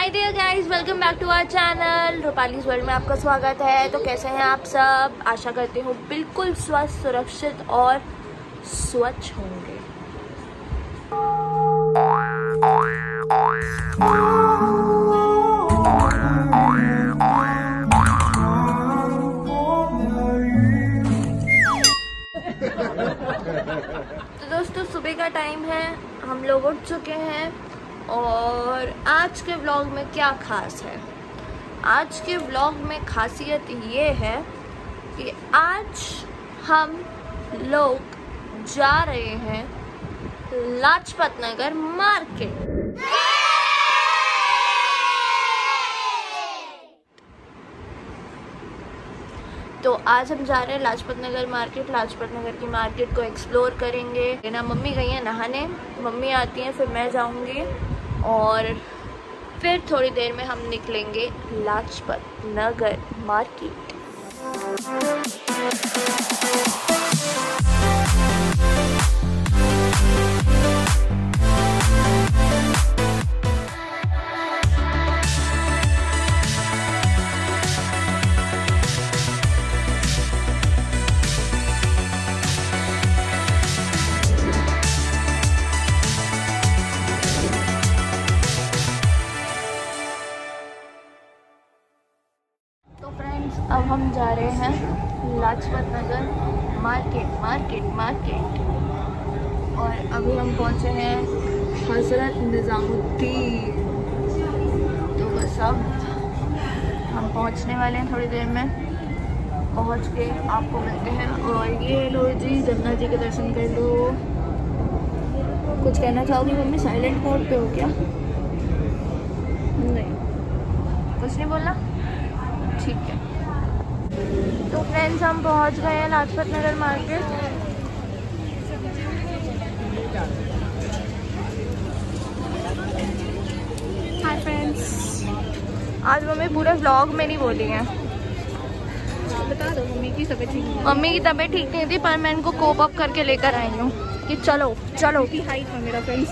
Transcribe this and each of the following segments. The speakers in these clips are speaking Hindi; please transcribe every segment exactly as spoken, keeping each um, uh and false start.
Hi dear guys, welcome back to our channel Rupali's world में आपका स्वागत है। तो कैसे हैं आप सब? आशा करती हूँ बिल्कुल स्वस्थ, सुरक्षित और स्वच्छ होंगे। तो दोस्तों, सुबह का टाइम है, हम लोग उठ चुके हैं और आज के व्लॉग में क्या खास है? आज के व्लॉग में खासियत ये है कि आज हम लोग जा रहे हैं लाजपत नगर मार्केट। तो आज हम जा रहे हैं लाजपत नगर मार्केट। लाजपत नगर की मार्केट को एक्सप्लोर करेंगे ना। मम्मी गई हैं नहाने, मम्मी आती हैं फिर मैं जाऊंगी और फिर थोड़ी देर में हम निकलेंगे लाजपत नगर मार्केट। अब हम जा रहे हैं Lajpat Nagar market market market और अभी हम पहुंचे हैं हज़रत निज़ामुद्दीन। तो बस अब हम पहुंचने वाले हैं, थोड़ी देर में पहुंच के आपको मिलते हैं। और ये लो जी, गंगा जी के दर्शन कर लो। कुछ कहना चाहोगी मम्मी? साइलेंट मोड पे हो क्या? नहीं, कुछ नहीं बोलना? ठीक है। तो फ्रेंड्स, हम पहुंच गए हैं Lajpat Nagar market. Hi friends, आज मम्मी पूरे व्लॉग में नहीं बोली है। बता दो, मम्मी की तबीयत ठीक नहीं। मम्मी की तबीयत ठीक नहीं थी, पर मैं इनको कोप अप करके लेकर आई हूँ कि चलो चलो की हाइट है मेरा फ्रेंड्स।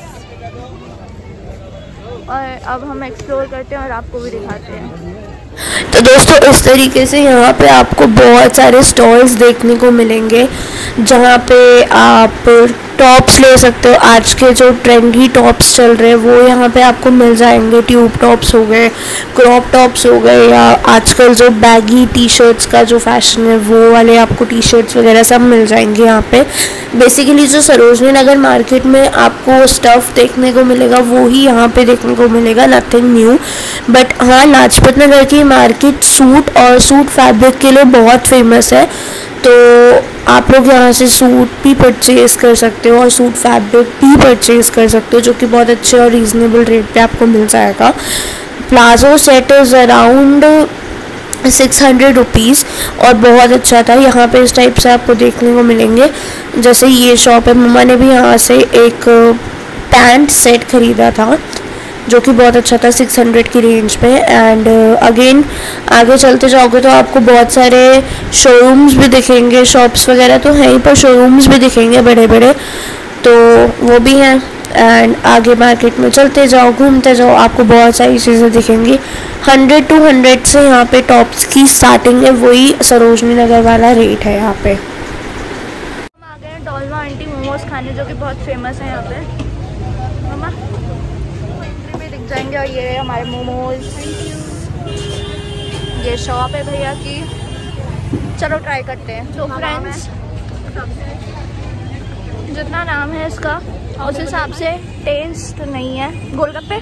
और अब हम एक्सप्लोर करते हैं और आपको भी दिखाते हैं। तो दोस्तों, इस तरीके से यहाँ पे आपको बहुत सारे स्टॉल्स देखने को मिलेंगे जहाँ पे आप टॉप्स ले सकते हो। आज के जो ट्रेंडी टॉप्स चल रहे हैं वो यहाँ पे आपको मिल जाएंगे। ट्यूब टॉप्स हो गए, क्रॉप टॉप्स हो गए, या आजकल जो बैगी टी शर्ट्स का जो फैशन है वो वाले आपको टी शर्ट्स वगैरह सब मिल जाएंगे यहाँ पे। बेसिकली जो सरोजनी नगर मार्केट में आपको स्टफ़ देखने को मिलेगा वो ही यहाँ पे देखने को मिलेगा, नथिंग न्यू। बट हाँ, लाजपत नगर की मार्केट सूट और सूट फैब्रिक के लिए बहुत फेमस है। तो आप लोग यहाँ से सूट भी परचेज़ कर सकते हो और सूट फैब्रिक भी परचेज़ कर सकते हो, जो कि बहुत अच्छे और रीज़नेबल रेट पे आपको मिल जाएगा। Palazzo set is around six hundred rupees और बहुत अच्छा था। यहाँ पे इस टाइप से आपको देखने को मिलेंगे। जैसे ये शॉप है, मम्मा ने भी यहाँ से एक पैंट सेट ख़रीदा था जो कि बहुत अच्छा था, सिक्स हंड्रेड की रेंज में। एंड अगेन आगे चलते जाओगे तो आपको बहुत सारे शोरूम्स भी दिखेंगे। शॉप्स वगैरह तो हैं ही, पर शोरूम्स भी दिखेंगे बड़े बड़े, तो वो भी हैं। एंड आगे मार्केट में चलते जाओ, घूमते जाओ, आपको बहुत सारी चीज़ें दिखेंगी। हंड्रेड टू हंड्रेड से यहाँ पे टॉप्स की स्टार्टिंग है, वही सरोजनी नगर वाला रेट है यहाँ पे। हम आ गए हैं डोलमा आंटी मोमोज खाने, जो कि बहुत फेमस है यहाँ पे। मम्मा दिख जाएंगे। और ये हमारे मोमोज, ये शॉप है भैया की। चलो ट्राई करते हैं। तो फ्रेंड्स, जितना नाम है इसका उस हिसाब से टेस्ट नहीं है। गोलगप्पे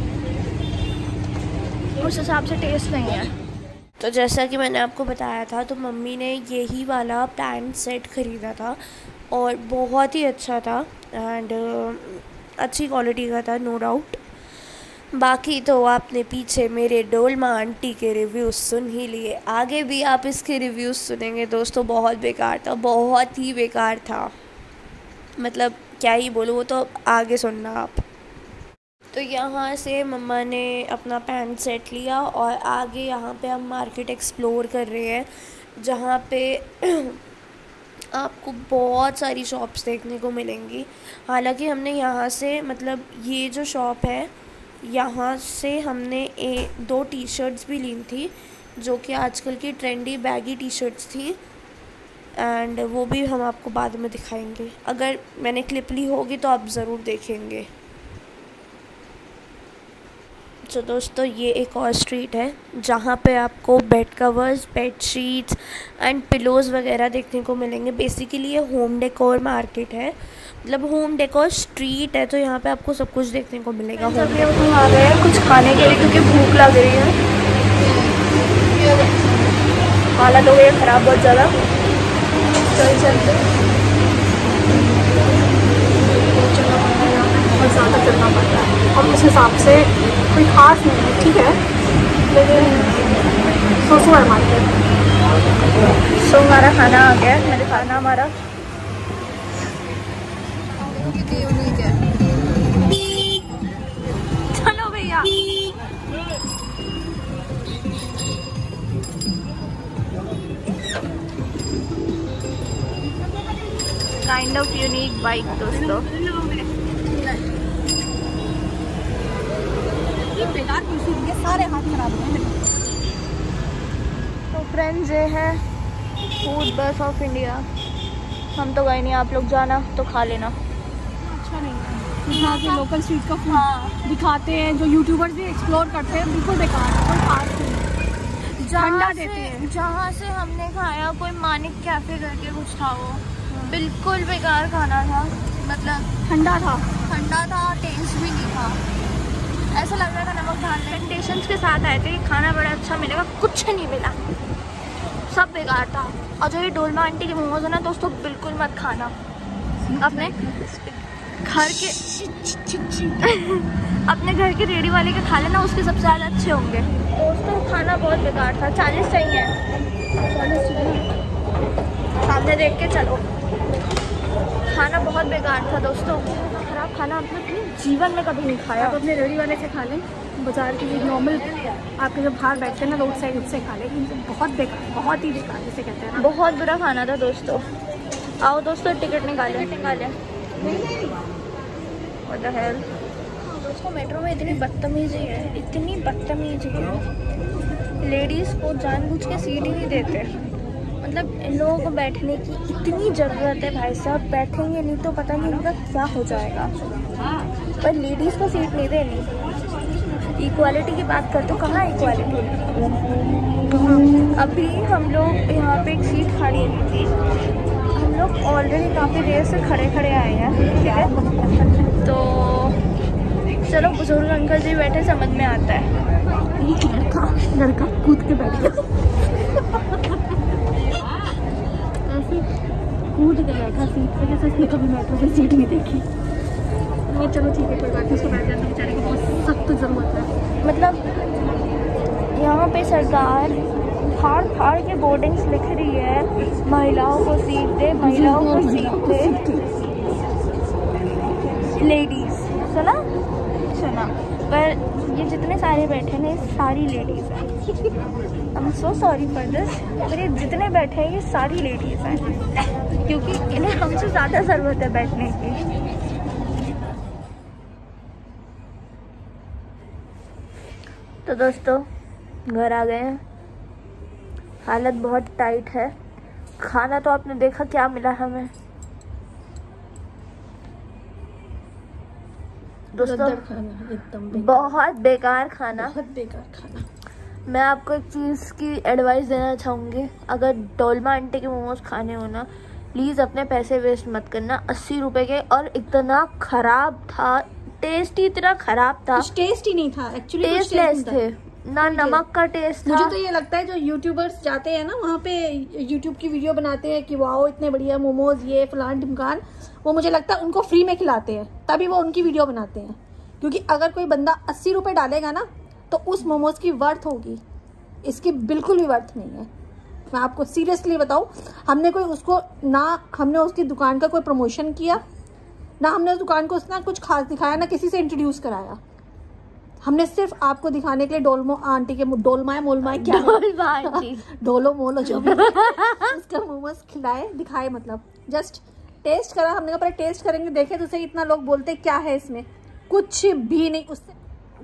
उस हिसाब से टेस्ट नहीं है। तो जैसा कि मैंने आपको बताया था, तो मम्मी ने यही वाला पैंट सेट ख़रीदा था और बहुत ही अच्छा था एंड अच्छी क्वालिटी का था, नो डाउट। बाकी तो आपने पीछे मेरे डोलमा आंटी के रिव्यूज़ सुन ही लिए, आगे भी आप इसके रिव्यूज़ सुनेंगे दोस्तों। बहुत बेकार था, बहुत ही बेकार था, मतलब क्या ही बोलूँ, वो तो आगे सुनना आप। तो यहाँ से मम्मा ने अपना पैंट सेट लिया और आगे यहाँ पे हम मार्केट एक्सप्लोर कर रहे हैं, जहाँ पे आपको बहुत सारी शॉप्स देखने को मिलेंगी। हालांकि हमने यहाँ से, मतलब ये जो शॉप है यहाँ से हमने ए, दो टी शर्ट्स भी ली थी जो कि आजकल की ट्रेंडी बैगी टी शर्ट्स थी, एंड वो भी हम आपको बाद में दिखाएंगे। अगर मैंने क्लिप ली होगी तो आप ज़रूर देखेंगे। तो दोस्तों ये एक और स्ट्रीट है जहाँ पे आपको bed covers, bed sheets and pillows वगैरह देखने को मिलेंगे। बेसिकली ये होम डेकोर मार्केट है, मतलब होम डेकोर स्ट्रीट है, तो यहाँ पे आपको सब कुछ देखने को मिलेगा। सभी हम आ गए हैं कुछ खाने के लिए क्योंकि भूख लग रही है। हालत हो गई है ख़राब बहुत ज़्यादा। चल चलते बहुत ज़्यादा चलना पड़ता है और उस हिसाब से कोई खास नहीं है, ठीक है, लेकिन सोचो है मार्केट। सो हमारा खाना आ गया, मैंने खाना हमारा चलो भैया। काइंड ऑफ यूनिक बाइक दोस्तों। बेकार कुर्सी, सारे हाथ खराब हो गए। तो फ्रेंड्स ये है फूड बस ऑफ इंडिया। हम तो गए नहीं, आप लोग जाना तो खा लेना। अच्छा नहीं है, यहाँ के लोकल स्ट्रीट का फूड हाँ। दिखाते हैं, जो यूट्यूबर्स भी एक्सप्लोर करते हैं, बिल्कुल बेकार है, कोई खास नहीं। ठंडा देते हैं। जहाँ से हमने खाया कोई मानिक कैफे करके कुछ था, वो बिल्कुल बेकार खाना था, मतलब ठंडा था ठंडा था टेस्ट भी नहीं था, ऐसा लग रहा था नमक डाल रहे। एक्सपेक्टेशंस के साथ आए थे कि खाना बड़ा अच्छा मिलेगा, कुछ नहीं मिला, सब बेकार था। और जो ये डोलमा आंटी के मोमोज है ना दोस्तों, बिल्कुल मत खाना। अपने घर के अपने घर के रेडी वाले के खा लेना, उसके सबसे ज़्यादा अच्छे होंगे। दोस्तों खाना बहुत बेकार था। चालीस चाहिए चालीस चाहिए सामने देख के चलो। खाना बहुत बेकार था दोस्तों, खराब खाना आपने अपने जीवन में कभी नहीं खाया। आप अपने रेडी वाले से खा लें, बाजार की नॉर्मल आपके जो बाहर बैठते हैं ना रोड साइड, उससे खा लें। बहुत बेकार, बहुत ही बेकार जिसे कहते हैं ना, बहुत बुरा खाना था दोस्तों। आओ दोस्तों टिकट निकालें निकालें व्हाट द हेल। दोस्तों मेट्रो में इतनी बदतमीजी है, इतनी बदतमीजी है, लेडीज़ को जानबूझ के सीट ही नहीं देते। मतलब इन लोगों को बैठने की इतनी ज़रूरत है भाई साहब, बैठेंगे नहीं तो पता नहीं इनका क्या हो जाएगा, पर लेडीज़ को सीट नहीं देनी। इक्वालिटी की बात करते हो, कहाँ इक्वालिटी? अभी हम लोग यहाँ पे एक सीट खाली हुई थी, हम लोग ऑलरेडी काफ़ी देर से खड़े खड़े आए हैं, ठीक है, तो चलो बुजुर्ग अंकल जी बैठे, समझ में आता है। एक लड़का लड़का कूद के बैठ गया, ऐसे कूद के बैठा सीट पे, जैसे इसने कभी मेट्रो की सीट नहीं देखी। वो चलो ठीक है कोई बात नहीं, उसको बैठ जाने बेचारे को बहुत सख्त ज़रूरत है। मतलब यहाँ पे सरकार फाड़ फाड़ के बोर्डिंग्स लिख रही है, महिलाओं को सीट दे, महिलाओं को सीट दे, लेडीज़। सुना सुना पर ये जितने सारे बैठे हैं ये सारी लेडीज़ हैं। I am so sorry for this, पर ये जितने बैठे हैं ये सारी लेडीज़ हैं, क्योंकि इन्हें हमसे ज़्यादा ज़रूरत है बैठने की। तो दोस्तों घर आ गए हैं, हालत बहुत टाइट है। खाना तो आपने देखा क्या मिला हमें दोस्तों, एकदम बहुत बेकार खाना, बहुत बेकार खाना। मैं आपको एक चीज़ की एडवाइस देना चाहूँगी, अगर डोलमा आंटी के मोमोज खाने हो ना, प्लीज़ अपने पैसे वेस्ट मत करना। अस्सी रुपए के, और इतना ख़राब था, टेस्ट ही इतना ख़राब था, टेस्ट ही नहीं था एक्चुअली, टेस्टलेस थे ना, नमक का टेस्ट था। मुझे तो ये लगता है जो यूट्यूबर्स जाते हैं ना वहाँ पे यूट्यूब की वीडियो बनाते हैं कि वाओ इतने बढ़िया मोमोज, ये फलान ढिमकान, वो मुझे लगता है उनको फ्री में खिलाते हैं, तभी वो उनकी वीडियो बनाते हैं। क्योंकि अगर कोई बंदा अस्सी रुपये डालेगा ना तो उस मोमोज की वर्थ होगी, इसकी बिल्कुल भी वर्थ नहीं है। मैं आपको सीरियसली बताऊँ, हमने कोई उसको ना हमने उसकी दुकान का कोई प्रमोशन किया, ना हमने उस दुकान को उसना कुछ खास दिखाया, ना किसी से इंट्रोड्यूस कराया। हमने सिर्फ आपको दिखाने के लिए डोलमो आंटी के डोलमाए मोलमाए क्या डोलो मोलो जो भी उसका मोमोज खिलाए दिखाए, मतलब जस्ट टेस्ट करा। हमने कहा पर टेस्ट करेंगे, देखे तो सही, इतना लोग बोलते क्या है इसमें, कुछ भी नहीं। उससे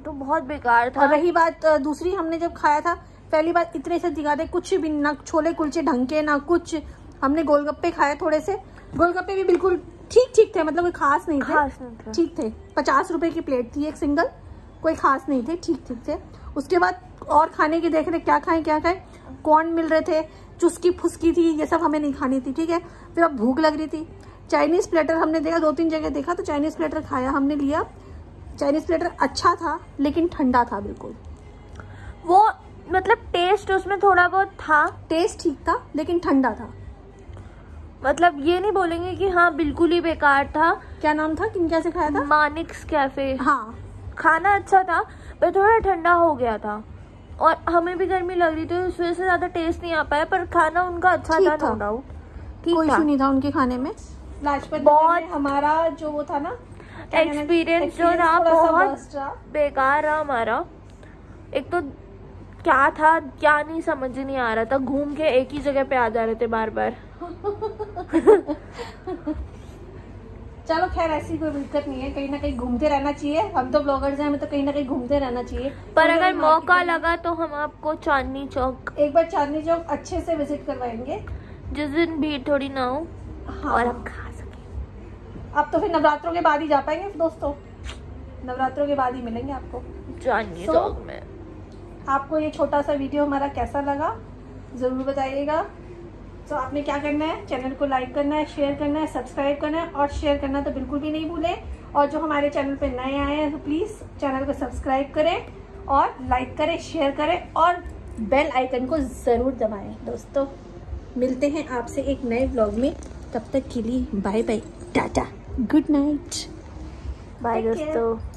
तो बहुत बेकार था। और रही बात दूसरी, हमने जब खाया था पहली बार इतने से दिखाते कुछ भी ना, छोले कुलचे ढंग के ना कुछ। हमने गोलगप्पे खाए थोड़े से, गोलगप्पे भी बिल्कुल ठीक ठीक थे, मतलब कोई खास नहीं थे, खास नहीं थे, ठीक थे। पचास रुपए की प्लेट थी एक सिंगल, कोई खास नहीं थे, ठीक ठीक थे। उसके बाद और खाने की देख रहे क्या खाएं क्या खाएं, कॉर्न मिल रहे थे, चुस्की फुसकी थी, ये सब हमें नहीं खानी थी, ठीक है। फिर अब भूख लग रही थी, चाइनीज प्लेटर हमने देखा, दो तीन जगह देखा तो चाइनीज प्लेटर खाया हमने, लिया। चाइनीज प्लेटर अच्छा था लेकिन ठंडा था बिल्कुल। वो मतलब टेस्ट उसमें थोड़ा बहुत था, टेस्ट ठीक था लेकिन ठंडा था। मतलब ये नहीं बोलेंगे कि हाँ बिल्कुल ही बेकार था। क्या नाम था, किन कैसे खाया था? मानिक्स कैफे। हाँ, खाना अच्छा था पर थोड़ा ठंडा हो गया था, और हमें भी गर्मी लग रही थी, उस वजह से ज्यादा टेस्ट नहीं आ पाया, पर खाना उनका अच्छा था, नो डाउट ठीक कोई था, इशू नहीं था उनके खाने में। लाजपत बहुत हमारा जो वो था ना एक्सपीरियंस जो था बहुत बेकार रहा हमारा। एक तो क्या था क्या नहीं समझ नहीं आ रहा था, घूम के एक ही जगह पे आ जा रहे थे बार बार। चलो खैर ऐसी कोई दिक्कत नहीं है, कहीं ना कहीं घूमते रहना चाहिए, हम तो ब्लॉगर्स हैं, हमें तो कहीं ना कहीं घूमते रहना चाहिए। पर अगर मौका लगा तो हम आपको चांदनी चौक एक बार चांदनी चौक अच्छे से विजिट करवाएंगे, जिस दिन भीड़ थोड़ी ना हो। हाँ। और हम खा सके। अब तो फिर नवरात्रों के बाद ही जा पाएंगे दोस्तों, नवरात्रों के बाद ही मिलेंगे आपको चांदनी so, चौक में। आपको ये छोटा सा वीडियो हमारा कैसा लगा जरूर बताइएगा। तो आपने क्या करना है, चैनल को लाइक करना है, शेयर करना है, सब्सक्राइब करना है, और शेयर करना तो बिल्कुल भी नहीं भूलें। और जो हमारे चैनल पे नए आए हैं तो प्लीज़ चैनल को सब्सक्राइब करें और लाइक करें, शेयर करें और बेल आइकन को ज़रूर दबाएं। दोस्तों मिलते हैं आपसे एक नए व्लॉग में, तब तक के लिए bye bye, tata, good night, bye दोस्तों।